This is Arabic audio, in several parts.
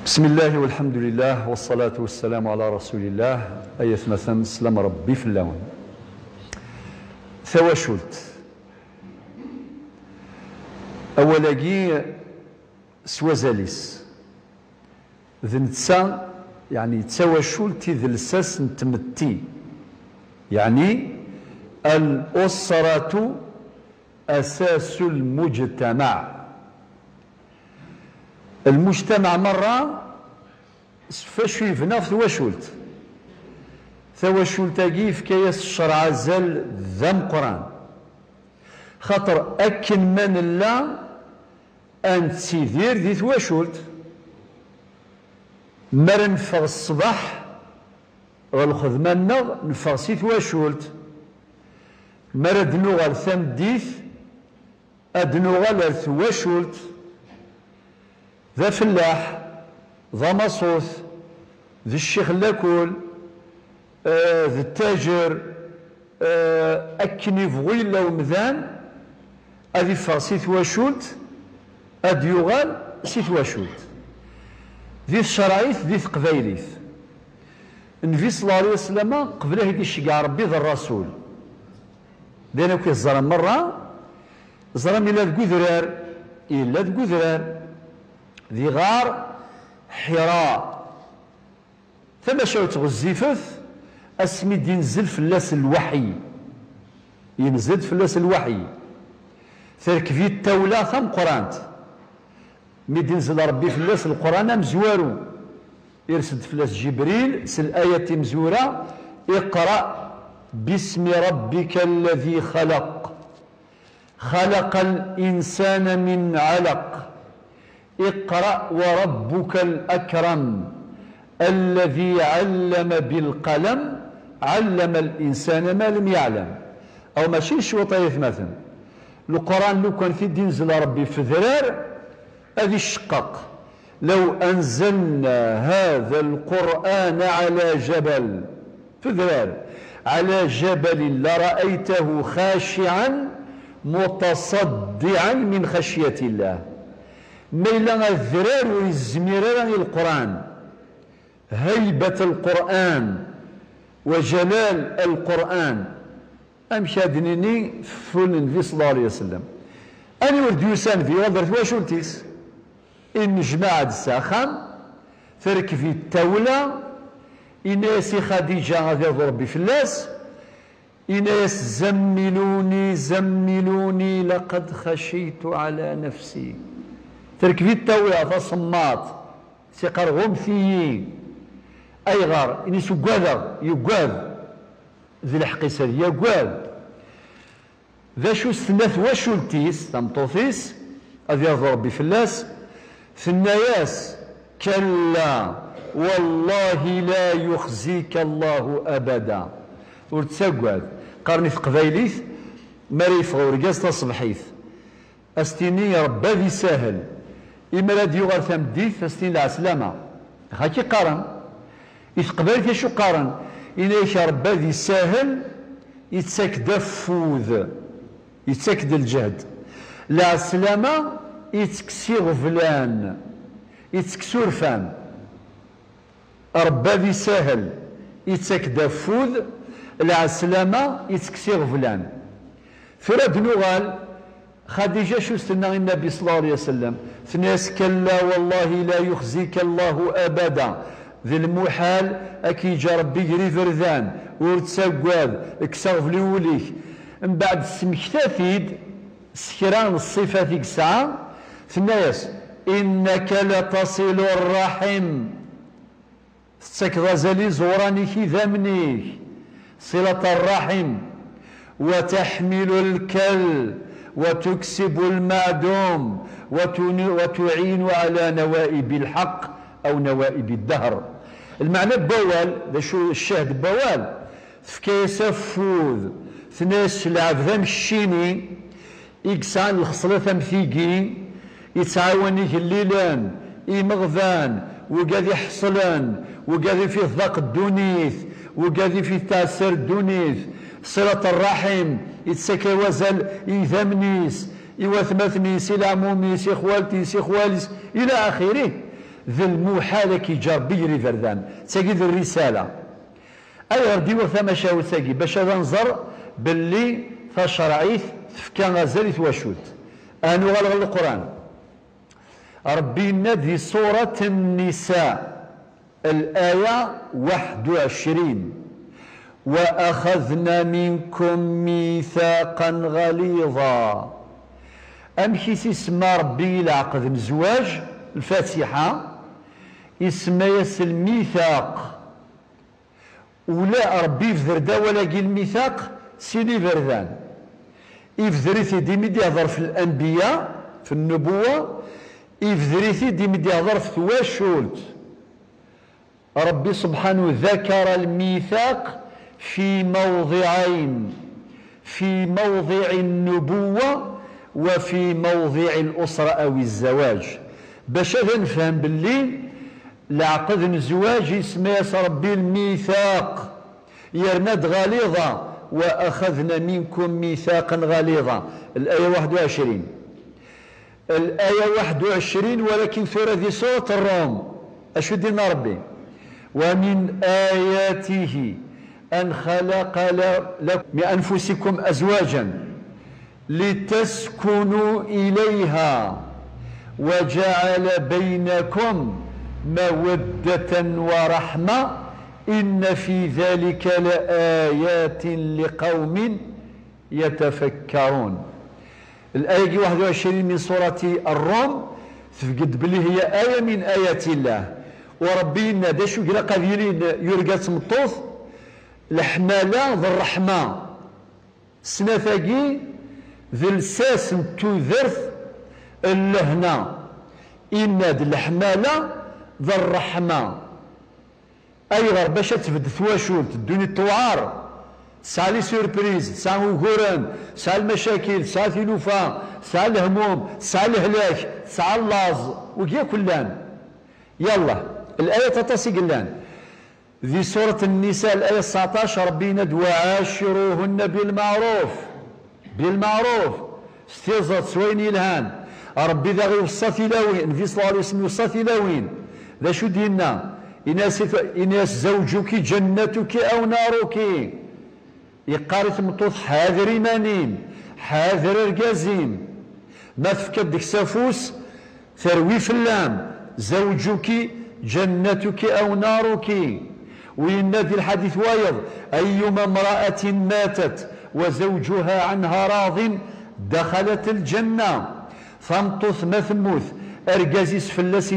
بسم الله والحمد لله والصلاة والسلام على رسول الله أيث مثلا سلام ربي في اللون ثواشلت أولاقي سوازاليس ذنتسا يعني تسواشلتي ذي الساس نتمتي يعني الأسرة أساس المجتمع. المجتمع مرة فاش يبنى في ثواشلت ثواشلتاكي في كياس الشرع زال ذم قران خاطر أكن من لا أن تسيدير ذي ثواشلت مر نفغ الصباح والخدمة نفغ سي ثواشلت مر دنوغال ثمديث أدنوغال ثواشلت ذا فلاح ذا مصوث ذي الشيخ لاكول ذي التاجر أكني فغي لو مذان أذي فغ سي ثواشلت أد يغال سي ثواشلت ذي الشرايث ذي قبايليث النبي صلى الله عليه وسلم قبله يدي الشقع ربي ذا الرسول دينا كي الزرم مرة زرم إلا ذكوذرار إلا ذكوذرار ذي غار حراء ثم شاوت غزيفث اسمي ينزل فلاس الوحي ينزل فلاس الوحي تركفي التولى ثم قرانت ميد ينزل ربي فلاس القران مزوارو يرسد فلاس جبريل سل آية مزورة اقرأ باسم ربك الذي خلق الإنسان من علق اقرأ وربك الأكرم الذي علم بالقلم علم الإنسان ما لم يعلم. أو ماشي شوطية مثلا القرآن لو كان في دينزل ربي في ذرار هذه الشقق لو أنزلنا هذا القرآن على جبل في ذرار على جبل لرأيته خاشعا متصدعا من خشية الله. ميلا الذرار والزميران القرآن هيبة القرآن وجلال القرآن أمشادنيني فول النبي صلى الله عليه وسلم أنا ولد يوسان في غدر ثواشلتيس إن جماعة الساخان ترك في التولى إناس خديجة غادي ربي فلاس إناس زملوني لقد خشيت على نفسي تركبي التاوية فصمات سيقر غمثيين أي غار إني يقاذ ذي الحقيسة يقاذ ذا شو الثلاث وشلتيس تمطوثيس أذي ربي فلاس ثناياس كلا والله لا يخزيك الله أبدا ورتساقاذ قرني في قبايليث مريف غورقاز تصبحيث أستيني ربا ذي ساهل إما لا ديوغار ثمديث أستين العسلامة هاكي قارن يتقبل شو قارن إليك ربا ذي ساهل يتسكد فوذ يتسكد الجهد العسلامة يتكسي غفلان يتكسور فان ربا ذي ساهل يتسكد فوذ العسلامة يتكسي غفلان فرد نوغال خديجة شو استنى النبي صلى الله عليه وسلم ثناس كلا والله لا يخزيك الله أبدا ذي المحال أكي جا ربي يجري فردان ورتساقواد اكسغف لوليك من بعد سمكتاثيد سكران الصفات كسعة ثناس إنك لتصل الرحم ستك غزالي زورانيك ذمنيك صلة الرحم وتحمل الكل وتكسب المعدوم وتعين على نوائب الحق أو نوائب الدهر. المعنى بوال ذا شو الشاهد بوال فكيس فوذ ثناس العبد الشيني إكسان الخصلة ثمثيقي يتعاونيك الليلان إمغذان وقاذي حصلان وقاذي فيه ضاق الدونيث وقاذي فيه تأثير الدونيث صلة الرحم يتسكى وزل يثمنيس يوثمثنيس إلى عموميس إخوالتيس إخواليس إلى آخره ذي المحالة كي جار بيري فردان تاقي ذي الرسالة أي غردي وثما شاو تاقي باش هذا نظر باللي فشرعيث تفكا غزالي تواشوت أنو غلغ القرآن ربي ندي سورة النساء الآية 21 وأخذنا منكم ميثاقا غليظا أمشي اسم ربي العقد الزواج الفاتحة اسم يس الميثاق ولا ربي يفذر ولا الميثاق سيدي فردان يفذريثي ديميدي يهضر في الأنبياء في النبوة يفذريثي ديميدي يهضر في تواشولت ربي سبحانه ذكر الميثاق في موضعين في موضع النبوة وفي موضع الأسرة أو الزواج باش هذا نفهم باللي العقد الزواج اسمه ربي الميثاق يرند غليظة وأخذنا منكم ميثاقا غليظا الآية 21 الآية 21 ولكن سورة ذي سورة الروم أشو دينا ربي ومن آياته أن خلق لكم من أنفسكم أزواجا لتسكنوا إليها وجعل بينكم مودة ورحمة إن في ذلك لآيات لقوم يتفكرون الآية 21 من سورة الروم تفقد بلي هي آية من آيات الله وربي نادشو قلا قذيلين يرقات مطوث الحمالة ذي الرحمة سنفاقي ذي الساس تذرث اللهنا إناد الحمالة ذي الرحمة أي غير باش تفد ثواشولت الدنيا التوعار سعى لي سوربريز سعى وغوران سعى المشاكل سعى ثلوفا سعى الهموم سعى الهلاك سعى اللاز وكيا كلان يلا الآية تتصي قلان ذي سورة النساء الآية 19 ربي ند وعاشروهن بالمعروف بالمعروف استيزت سويني الهان ربي ذا غير وصاتي لاوين في صلى الله عليه وسلم وصاتي لاوين ذا شو دينا إناس زوجك جنتك أو نارك يقارث مطوث حاذر إيمانين حاذر الرقازين ما تفكد ديك سافوس ثروي في اللام زوجك جنتك أو نارك وينادي الحديث وايض أيما امرأة ماتت وزوجها عنها راض دخلت الجنة فانطث ما ثموث أرقازيس فلاس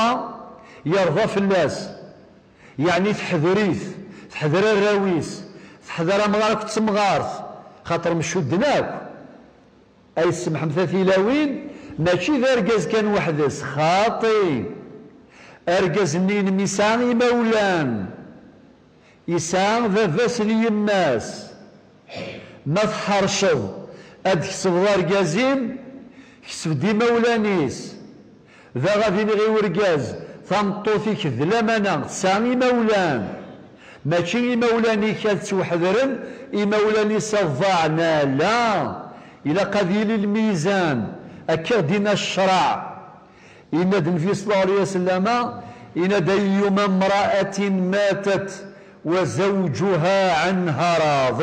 يرضى فلاس يعني تحذريث تحذر الراويس تحذر مغارك تسمغارث خاطر مشودناك أي السمح مثاثي لاوين ماشي ذا أرقاز كان وحدس خاطي أرقاز النين ميسان مولان يسان ذا فاسل يماس ما تحرشض أدكسب ذا أرقازين كسب دي مولانيس ذا غادي نغي ورقاز ثمطوثيك ذلمنا سامي مولان ماشي مولاني كانت وحذرن مولاني صفعنا لا إلى قذيل الميزان أكيد دينا الشرع إن النبي صلى الله عليه وسلم إن أيما امرأة ماتت وزوجها عنها راض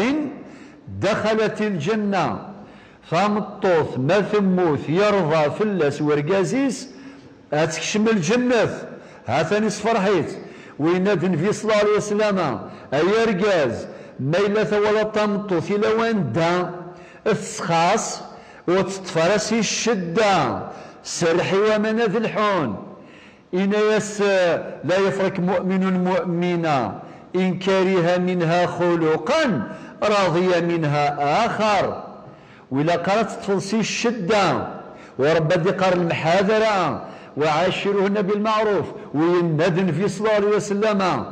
دخلت الجنة فمطوث ما ثموث يرضى فلس ورقازيس هتكشم الجنة هاتني صفرحيت ويناد النبي صلى الله عليه وسلم أي رقاز ما إلا ولا تمطوث إلا وين دا السخاص وتتفرسي الشدة سرحي ومن ذلحون إن لا يفرق مؤمن مؤمنا إن كره منها خلقا راضي منها آخر وإلا قالت تفلسي الشدة ورب ذكر المحاذرة وعاشرهن بالمعروف ويندن في صلى الله عليه وسلم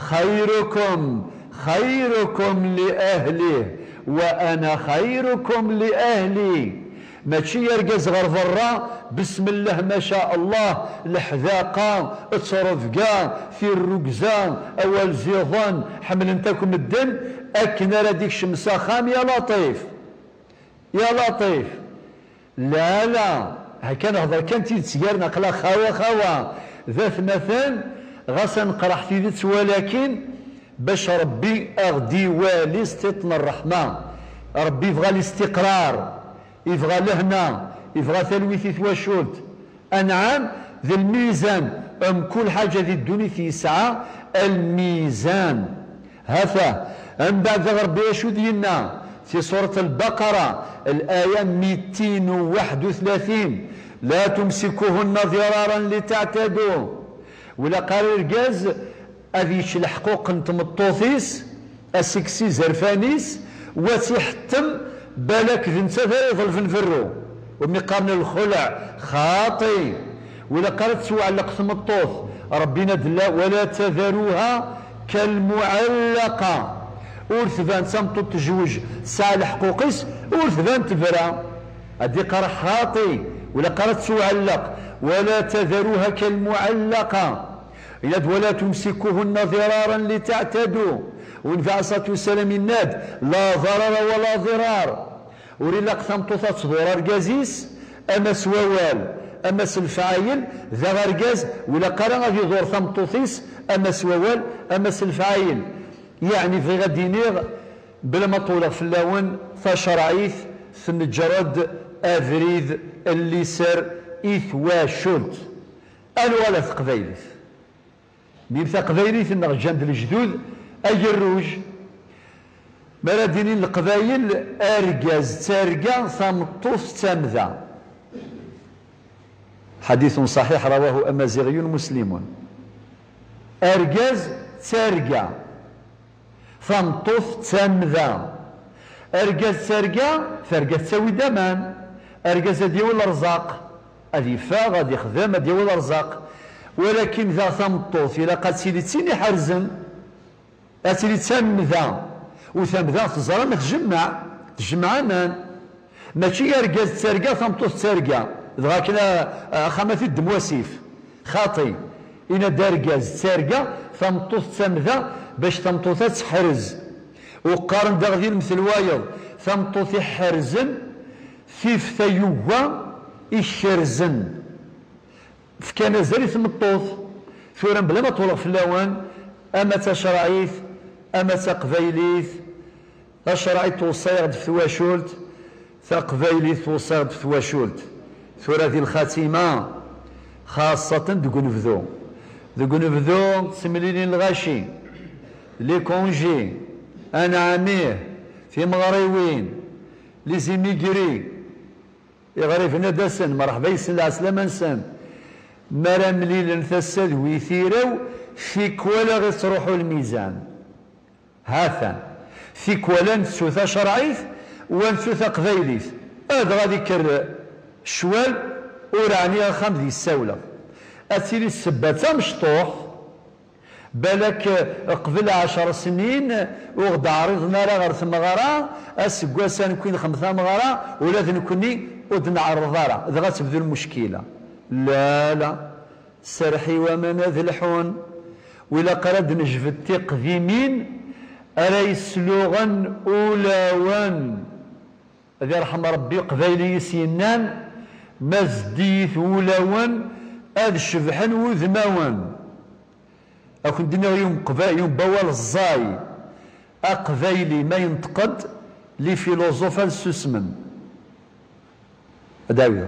خيركم لأهله وأنا خيركم لأهلي ماشي يرقز غير ضرا بسم الله ما شاء الله الحذاقة تصرفقا في الرقزة أول زيضان حمل انتكم الدم أكنا رديك شمسة خام يا لطيف يا لطيف لا هكا نهضر كان تيتسير نقلا خاوة ذات مثلا غاسا نقرح في ذات، ولكن باش ربي اغدي والي استيطن الرحمه، ربي يبغى الاستقرار، يبغى لهنا، يبغى ثلويث تواشلت. انعام ذا الميزان كل حاجه ذي الدنيا يسعى الميزان. هذا من بعد ربي اشو ديالنا في سوره البقره الايه 231: لا تمسكوهن ضرارا لتعتدوا. ولا قال الرجاز اذيش الحقوق نتمطوثيس اسكسي زرفانيس وتحتم بالك ذنسى يظل في الفرو ومي قارن الخلع خاطي. ولا قالت سوى علق ثمطوث ربنا دلا ولا تذروها كالمعلقه، ورثبان سمطو تجوج ساعة الحقوقيس ورثبان تفرا هدي قرا خاطي. ولا قالت سوى علق ولا تذروها كالمعلقه ولا تمسكوهن ضرارا لتعتدوا. والنبي عليه الصلاه والسلام الناد لا ضرر ولا ضرار. وريلا ثمطوثات ضرار كازيس اما سوال اما الفعايل ذا غرقاز. ولا قرا غادي يدور ثمطوثيس اما سوال اما الفعايل. يعني في غدينيغ بلا ما طول في اللون فشرعيث ثنجرد افريد اللي سر اثوا شلت الو ولا قبايلث بيبثا قبايلث النغجاند الجدود اي الروج مرادين القبايل ارجاز تارجا ثمطوث تامذا. حديث صحيح رواه امازيغي مسلم. ارجاز تارجا ثمطوث تامذا. ارجاز تارجا فرجا تساوي دمان. ارجاز ديال الرزاق هذه فا غادي يخدم ديال الرزاق. ولكن ذا ثمطوث الا قد سيدي تسيني حرزن اسيدي تامذا وثمذا تزرى ما تجمع مان ماشي ارجاز تارجا ثمطوث تارجا دغا كنا خامث الدمواسيف خاطي إنا دارجاز تارجا ثمطوث تامذا باش ثمطوثات تحرز. وقارن داغ مثل وايض ثمطوث يحرزن فيف ثيوه يشرزن فكان زالي ثمطوث ثورا بلا ما طولق في اللوان اما تشرعيث اما تقبايليث. تشرعيث توصيغ في ثواشولت تقبايليث توصيغ في ثواشولت. ثورا ذي الخاتمه خاصه دقنفذو دقنفذو تسمليلين الغاشي لي كونجي انا عاميه في مغريوين لي زيميغري يغرفنا داسن مرحبا يسن العسلامة نسان مرا مليل ثساد ويثيرو فيك ولا غير تروحوا الميزان. هاثا فيك ولا نسوثا شرعيث ونسوثا قبايليث هذا غادي يكر الشوال ورعني خام ذي الساولة أتيلي السباتة مشطوح بالك قبل 10 سنين وغدا عرضنا راه غير ثم غرا اسكواسا نكون 5 مغرا ولا نكوني ودنعرض راه اذا غتبدو المشكله. لا سرحي ومن ذلحون ولا قرد نجفد تقديمين الا يسلوغن اولاوان هذا يرحم ربي قبايلي سينان مزديث اولاوان هذا شبحن وذماوان أكون دينا يوم بوال الزاي أقبايلي ما ينتقد لي فيلوزوفا السسمن أداوير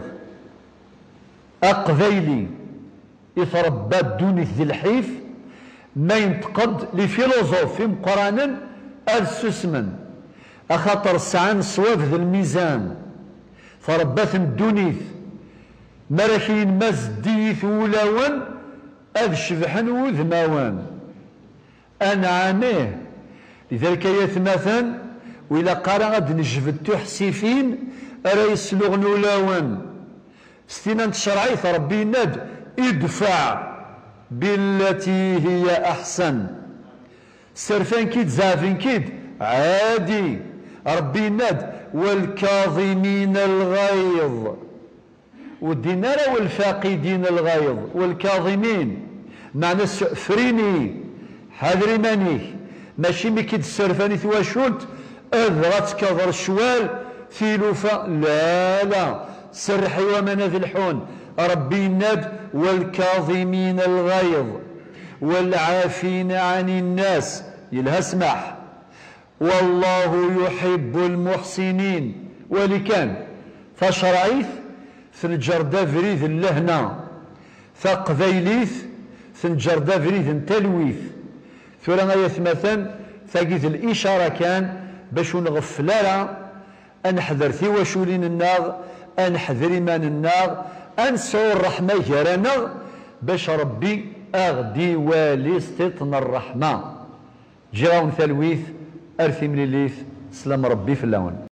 أقبايلي يتربى دوني ذي الحيف ما ينتقد لي فيلوزوف في مقرانا السسمن أخاطر السعان الصواب ذي الميزان فربات الدونيث مراكين مزديث ولاون هذا الشبحن وذماوان أنعاميه. لذلك يتمثل وإلا قرأ غد نجبد تحسيفين أرى يسلغ نولاوان ستينا تشرعيث ربي ند ادفع بالتي هي أحسن سرفان كيد زافين كيد عادي ربي ند والكاظمين الغيظ والدينار والفاقدين الغيظ والكاظمين معنى فريني حذري مانيك ماشي مكيد السرفاني تواشلت اذ غتكظر الشوال في لوفا لا سرحي ومن ذلحون ربي النب والكاظمين الغيظ والعافين عن الناس يلها اسمح والله يحب المحسنين. ولكان فشرعيث ثنجر فريد اللهنا ثقبيليث ثنجر فريد تلويث ثورا يثمثن ثقيث الإشارة كان باش نغفلها أنحذر ثواشولين الناغ أنحذر إيمان الناغ أنسعو الرحمة جرانا باش ربي أغدي والي استطن الرحمة جراون ثلويث أرثي مليليث سلام ربي في اللون.